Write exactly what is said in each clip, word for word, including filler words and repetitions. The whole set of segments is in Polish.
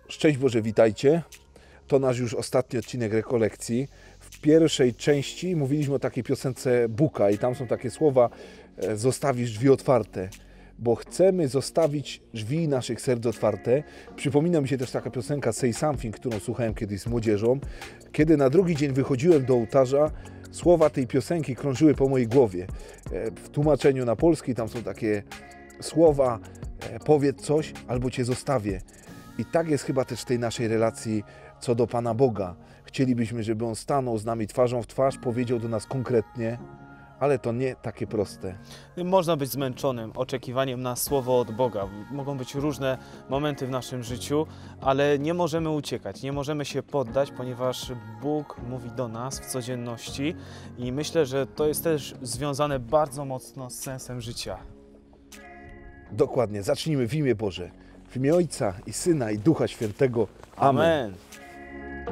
Szczęść Boże, witajcie. To nasz już ostatni odcinek rekolekcji. W pierwszej części mówiliśmy o takiej piosence Buka i tam są takie słowa: zostawisz drzwi otwarte, bo chcemy zostawić drzwi naszych serc otwarte. Przypomina mi się też taka piosenka Say Something, którą słuchałem kiedyś z młodzieżą. Kiedy na drugi dzień wychodziłem do ołtarza, słowa tej piosenki krążyły po mojej głowie. W tłumaczeniu na polski tam są takie słowa: powiedz coś, albo Cię zostawię. I tak jest chyba też w tej naszej relacji co do Pana Boga. Chcielibyśmy, żeby On stanął z nami twarzą w twarz, powiedział do nas konkretnie, ale to nie takie proste. Można być zmęczonym oczekiwaniem na słowo od Boga. Mogą być różne momenty w naszym życiu, ale nie możemy uciekać, nie możemy się poddać, ponieważ Bóg mówi do nas w codzienności i myślę, że to jest też związane bardzo mocno z sensem życia. Dokładnie. Zacznijmy w imię Boże. W imię Ojca i Syna i Ducha Świętego. Amen. Amen.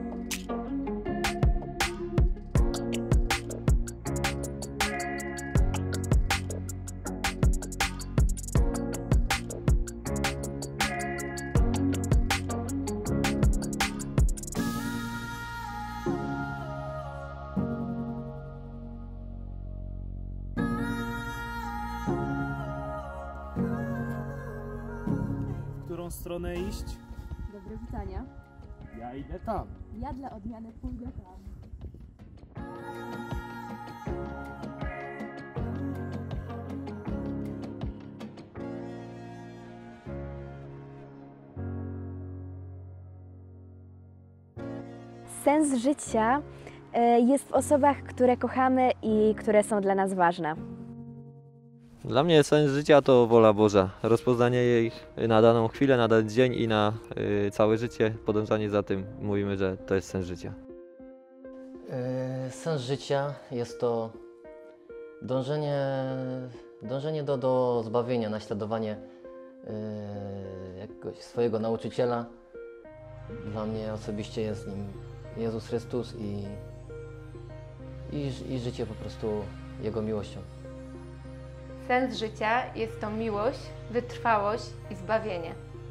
W którą stronę iść? Do Wrocławia. Ja idę tam. Ja dla odmiany pójdę tam. Sens życia jest w osobach, które kochamy i które są dla nas ważne. Dla mnie sens życia to wola Boża, rozpoznanie jej na daną chwilę, na dany dzień i na y, całe życie, podążanie za tym, mówimy, że to jest sens życia. Yy, sens życia jest to dążenie, dążenie do, do zbawienia, naśladowanie yy, jakiegoś swojego nauczyciela. Dla mnie osobiście jest nim Jezus Chrystus i, i, i życie po prostu Jego miłością. Sens życia jest to miłość, wytrwałość i zbawienie.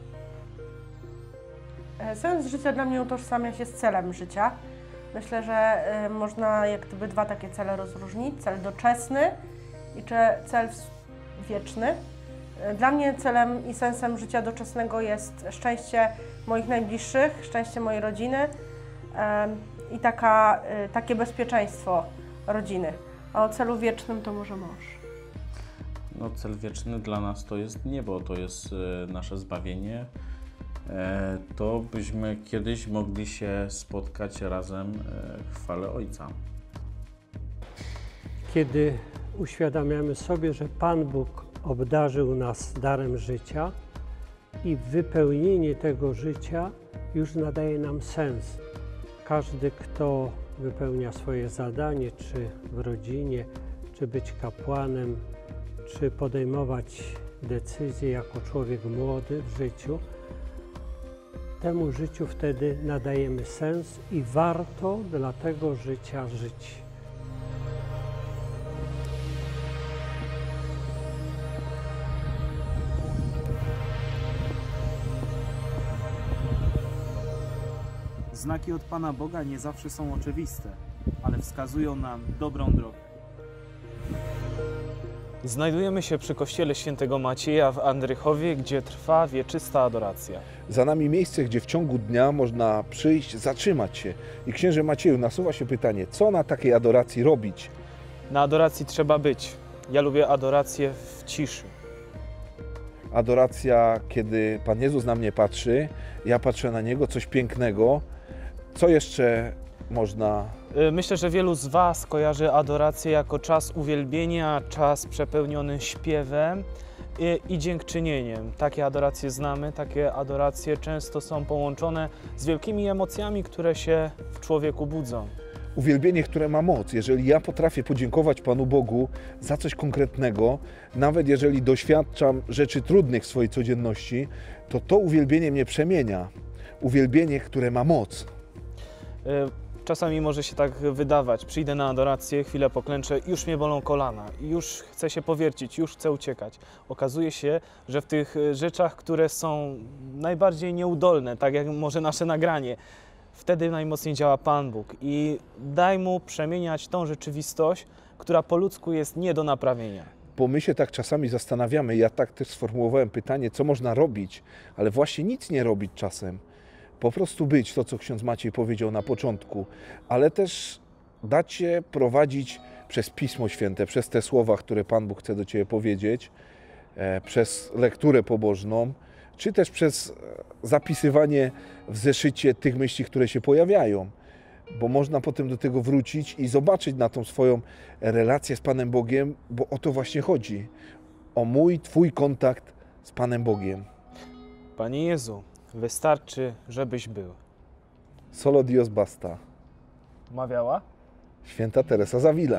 Sens życia dla mnie utożsamia się z celem życia. Myślę, że y, można jak gdyby dwa takie cele rozróżnić. Cel doczesny i cel wieczny. Dla mnie celem i sensem życia doczesnego jest szczęście moich najbliższych, szczęście mojej rodziny y, i taka, y, takie bezpieczeństwo rodziny. A o celu wiecznym to może mąż. No, cel wieczny dla nas to jest niebo, to jest e, nasze zbawienie. E, to byśmy kiedyś mogli się spotkać razem e, w chwale Ojca. Kiedy uświadamiamy sobie, że Pan Bóg obdarzył nas darem życia i wypełnienie tego życia już nadaje nam sens. Każdy, kto wypełnia swoje zadanie, czy w rodzinie, czy być kapłanem, czy podejmować decyzje jako człowiek młody w życiu, temu życiu wtedy nadajemy sens i warto dla tego życia żyć. Znaki od Pana Boga nie zawsze są oczywiste, ale wskazują nam dobrą drogę. Znajdujemy się przy kościele świętego Macieja w Andrychowie, gdzie trwa wieczysta adoracja. Za nami miejsce, gdzie w ciągu dnia można przyjść, zatrzymać się. I księże Macieju, nasuwa się pytanie, co na takiej adoracji robić? Na adoracji trzeba być. Ja lubię adorację w ciszy. Adoracja, kiedy Pan Jezus na mnie patrzy, ja patrzę na Niego, coś pięknego. Co jeszcze można... Myślę, że wielu z Was kojarzy adorację jako czas uwielbienia, czas przepełniony śpiewem i, i dziękczynieniem. Takie adoracje znamy, takie adoracje często są połączone z wielkimi emocjami, które się w człowieku budzą. Uwielbienie, które ma moc. Jeżeli ja potrafię podziękować Panu Bogu za coś konkretnego, nawet jeżeli doświadczam rzeczy trudnych w swojej codzienności, to to uwielbienie mnie przemienia. Uwielbienie, które ma moc. Czasami może się tak wydawać, przyjdę na adorację, chwilę poklęczę, już mnie bolą kolana, już chcę się powiercić, już chcę uciekać. Okazuje się, że w tych rzeczach, które są najbardziej nieudolne, tak jak może nasze nagranie, wtedy najmocniej działa Pan Bóg i daj Mu przemieniać tą rzeczywistość, która po ludzku jest nie do naprawienia. Bo my się tak czasami zastanawiamy, ja tak też sformułowałem pytanie, co można robić, ale właśnie nic nie robić czasem. Po prostu być, to co ksiądz Maciej powiedział na początku, ale też dać się prowadzić przez Pismo Święte, przez te słowa, które Pan Bóg chce do Ciebie powiedzieć, e, przez lekturę pobożną, czy też przez zapisywanie w zeszycie tych myśli, które się pojawiają. Bo można potem do tego wrócić i zobaczyć na tą swoją relację z Panem Bogiem, bo o to właśnie chodzi. O mój, Twój kontakt z Panem Bogiem. Panie Jezu, wystarczy, żebyś był. Solo Dios basta. Mawiała? Święta Teresa z Avila.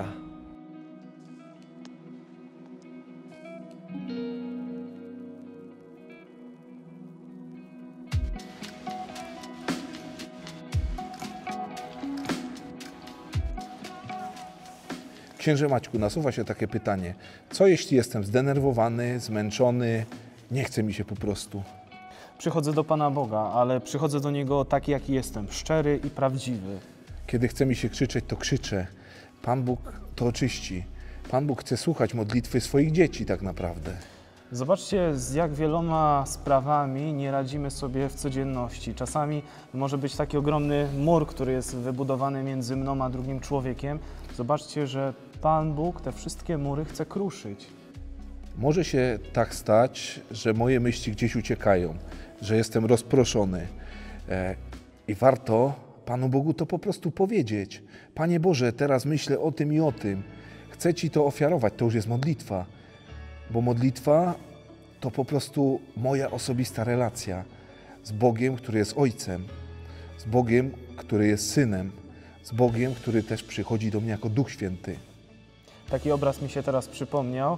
Księże Maćku, nasuwa się takie pytanie. Co jeśli jestem zdenerwowany, zmęczony, nie chce mi się po prostu? Przychodzę do Pana Boga, ale przychodzę do Niego taki, jaki jestem, szczery i prawdziwy. Kiedy chce mi się krzyczeć, to krzyczę. Pan Bóg to oczyści. Pan Bóg chce słuchać modlitwy swoich dzieci tak naprawdę. Zobaczcie, z jak wieloma sprawami nie radzimy sobie w codzienności. Czasami może być taki ogromny mur, który jest wybudowany między mną a drugim człowiekiem. Zobaczcie, że Pan Bóg te wszystkie mury chce kruszyć. Może się tak stać, że moje myśli gdzieś uciekają, że jestem rozproszony. E, I warto Panu Bogu to po prostu powiedzieć. Panie Boże, teraz myślę o tym i o tym. Chcę Ci to ofiarować. To już jest modlitwa. Bo modlitwa to po prostu moja osobista relacja z Bogiem, który jest Ojcem, z Bogiem, który jest Synem, z Bogiem, który też przychodzi do mnie jako Duch Święty. Taki obraz mi się teraz przypomniał.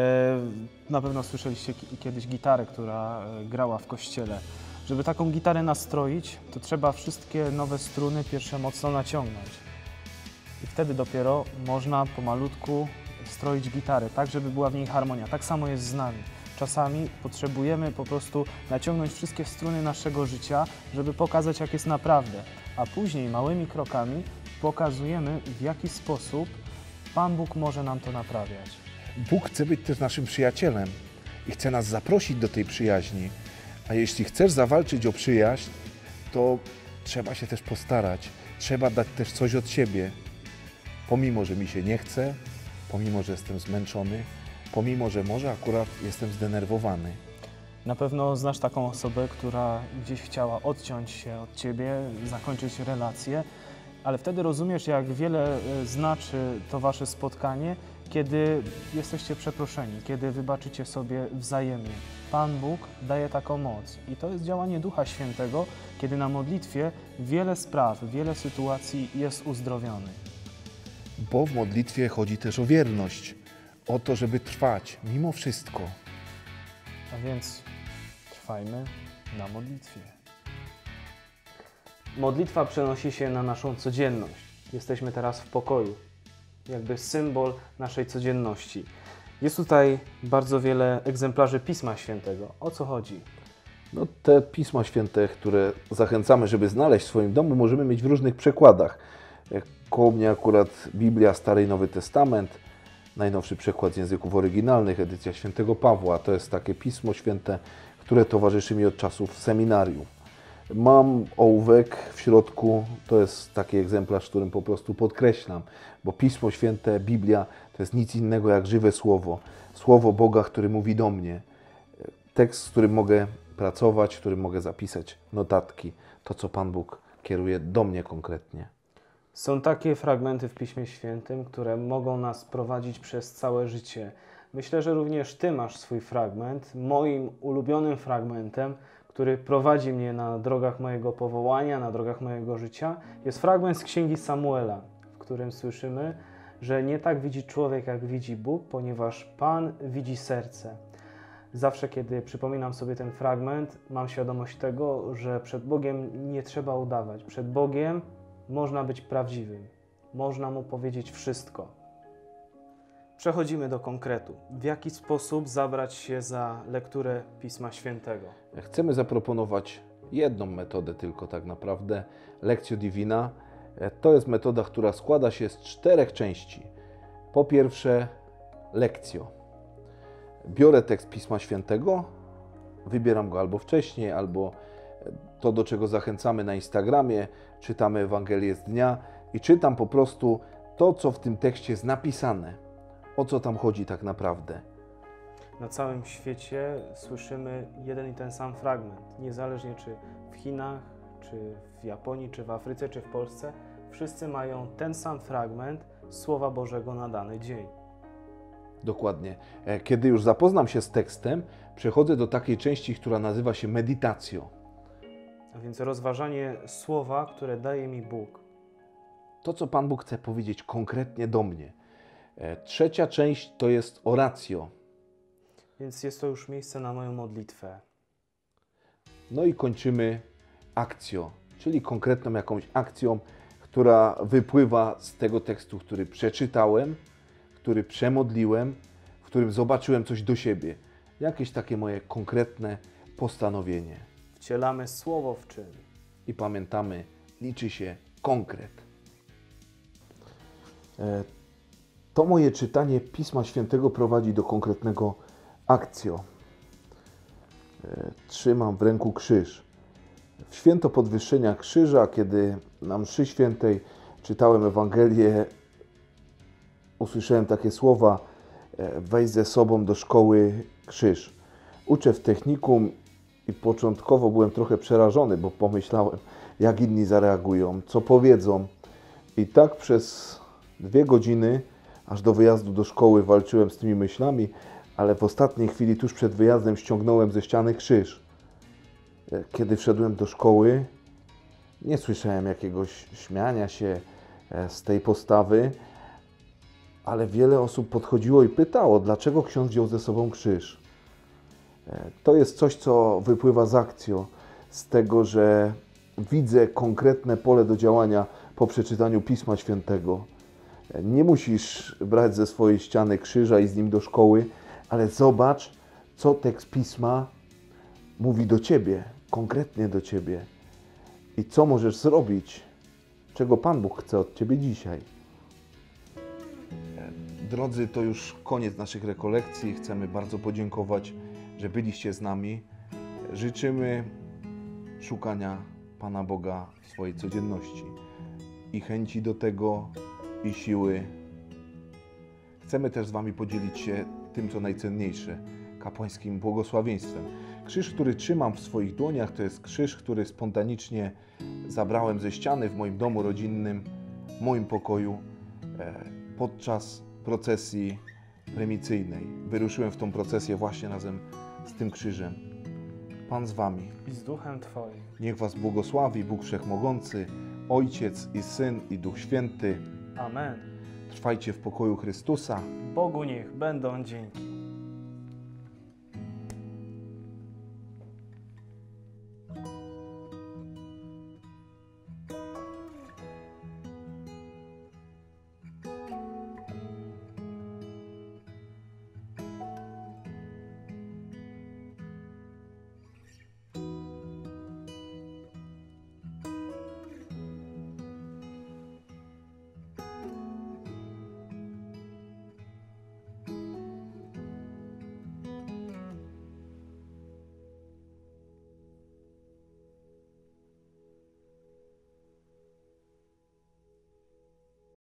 Na pewno słyszeliście kiedyś gitarę, która grała w kościele. Żeby taką gitarę nastroić, to trzeba wszystkie nowe struny pierwsze mocno naciągnąć. I wtedy dopiero można pomalutku stroić gitarę, tak żeby była w niej harmonia. Tak samo jest z nami. Czasami potrzebujemy po prostu naciągnąć wszystkie struny naszego życia, żeby pokazać, jak jest naprawdę. A później małymi krokami pokazujemy, w jaki sposób Pan Bóg może nam to naprawiać. Bóg chce być też naszym przyjacielem i chce nas zaprosić do tej przyjaźni. A jeśli chcesz zawalczyć o przyjaźń, to trzeba się też postarać. Trzeba dać też coś od siebie. Pomimo, że mi się nie chce, pomimo, że jestem zmęczony, pomimo, że może akurat jestem zdenerwowany. Na pewno znasz taką osobę, która gdzieś chciała odciąć się od Ciebie, zakończyć relację, ale wtedy rozumiesz, jak wiele znaczy to Wasze spotkanie, kiedy jesteście przeproszeni, kiedy wybaczycie sobie wzajemnie. Pan Bóg daje taką moc i to jest działanie Ducha Świętego, kiedy na modlitwie wiele spraw, wiele sytuacji jest uzdrowionych. Bo w modlitwie chodzi też o wierność, o to, żeby trwać mimo wszystko. A więc trwajmy na modlitwie. Modlitwa przenosi się na naszą codzienność. Jesteśmy teraz w pokoju, jakby symbol naszej codzienności. Jest tutaj bardzo wiele egzemplarzy Pisma Świętego. O co chodzi? No, te Pisma Święte, które zachęcamy, żeby znaleźć w swoim domu, możemy mieć w różnych przekładach. Koło mnie akurat Biblia, Stary i Nowy Testament, najnowszy przekład z języków oryginalnych, edycja Świętego Pawła. To jest takie Pismo Święte, które towarzyszy mi od czasów seminarium. Mam ołówek w środku, to jest taki egzemplarz, którym po prostu podkreślam, bo Pismo Święte, Biblia to jest nic innego jak żywe Słowo. Słowo Boga, który mówi do mnie. Tekst, z którym mogę pracować, w którym mogę zapisać notatki. To, co Pan Bóg kieruje do mnie konkretnie. Są takie fragmenty w Piśmie Świętym, które mogą nas prowadzić przez całe życie. Myślę, że również Ty masz swój fragment. Moim ulubionym fragmentem, który prowadzi mnie na drogach mojego powołania, na drogach mojego życia, jest fragment z Księgi Samuela, w którym słyszymy, że nie tak widzi człowiek, jak widzi Bóg, ponieważ Pan widzi serce. Zawsze, kiedy przypominam sobie ten fragment, mam świadomość tego, że przed Bogiem nie trzeba udawać. Przed Bogiem można być prawdziwym. Można mu powiedzieć wszystko. Przechodzimy do konkretu. W jaki sposób zabrać się za lekturę Pisma Świętego? Chcemy zaproponować jedną metodę tylko tak naprawdę, Lectio Divina. To jest metoda, która składa się z czterech części. Po pierwsze, lekcjo. Biorę tekst Pisma Świętego, wybieram go albo wcześniej, albo to, do czego zachęcamy na Instagramie, czytamy Ewangelię z dnia i czytam po prostu to, co w tym tekście jest napisane. O co tam chodzi tak naprawdę. Na całym świecie słyszymy jeden i ten sam fragment. Niezależnie czy w Chinach, czy w Japonii, czy w Afryce, czy w Polsce, wszyscy mają ten sam fragment Słowa Bożego na dany dzień. Dokładnie. Kiedy już zapoznam się z tekstem, przechodzę do takiej części, która nazywa się meditacjo. A więc rozważanie słowa, które daje mi Bóg. To, co Pan Bóg chce powiedzieć konkretnie do mnie. Trzecia część to jest oratio. Więc jest to już miejsce na moją modlitwę. No i kończymy akcjo, czyli konkretną jakąś akcją, która wypływa z tego tekstu, który przeczytałem, który przemodliłem, w którym zobaczyłem coś do siebie. Jakieś takie moje konkretne postanowienie. Wcielamy słowo w czyn. I pamiętamy, liczy się konkret. To moje czytanie Pisma Świętego prowadzi do konkretnego akcjo. Trzymam w ręku krzyż. W święto podwyższenia krzyża, kiedy na mszy świętej czytałem Ewangelię, usłyszałem takie słowa: weź ze sobą do szkoły krzyż. Uczę w technikum i początkowo byłem trochę przerażony, bo pomyślałem, jak inni zareagują, co powiedzą. I tak przez dwie godziny, aż do wyjazdu do szkoły, walczyłem z tymi myślami, ale w ostatniej chwili, tuż przed wyjazdem, ściągnąłem ze ściany krzyż. Kiedy wszedłem do szkoły, nie słyszałem jakiegoś śmiania się z tej postawy, ale wiele osób podchodziło i pytało, dlaczego ksiądz wziął ze sobą krzyż. To jest coś, co wypływa z akcjo, z tego, że widzę konkretne pole do działania po przeczytaniu Pisma Świętego. Nie musisz brać ze swojej ściany krzyża i z nim do szkoły, ale zobacz, co tekst Pisma mówi do Ciebie, konkretnie do Ciebie. I co możesz zrobić, czego Pan Bóg chce od Ciebie dzisiaj. Drodzy, to już koniec naszych rekolekcji. Chcemy bardzo podziękować, że byliście z nami. Życzymy szukania Pana Boga w swojej codzienności i chęci do tego, i siły. Chcemy też z Wami podzielić się tym, co najcenniejsze, kapłańskim błogosławieństwem. Krzyż, który trzymam w swoich dłoniach, to jest krzyż, który spontanicznie zabrałem ze ściany w moim domu rodzinnym, w moim pokoju, podczas procesji prymicyjnej. Wyruszyłem w tą procesję właśnie razem z tym krzyżem. Pan z Wami. I z duchem Twoim. Niech Was błogosławi Bóg Wszechmogący, Ojciec i Syn i Duch Święty. Amen. Trwajcie w pokoju Chrystusa. Bogu niech będą dzięki.